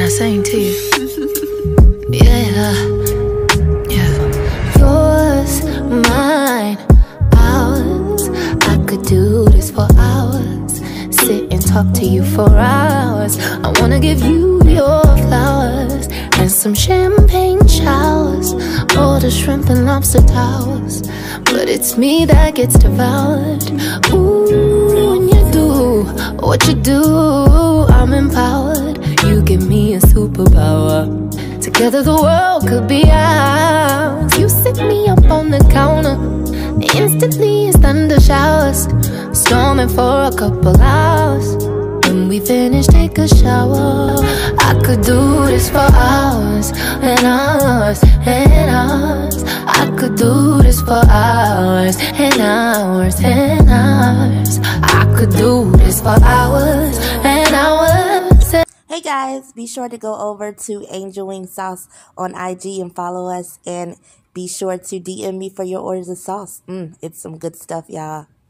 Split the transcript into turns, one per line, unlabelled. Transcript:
I sang to you. Yeah, yeah. Yours, mine, ours. I could do this for hours. Sit and talk to you for hours. I wanna give you your flowers and some champagne showers, all the shrimp and lobster towers. But it's me that gets devoured. Ooh, when you do what you do, I'm empowered. You give me a superpower. Together the world could be ours. You sit me up on the counter, instantly it's thunder showers, storming for a couple hours. When we finish, take a shower. I could do this for hours and hours and hours. I could do this for hours and hours and hours. I could do this for hours and hours.
Hey guys, be sure to go over to Angel Wing Sauce on IG and follow us, and be sure to DM me for your orders of sauce. It's some good stuff, y'all.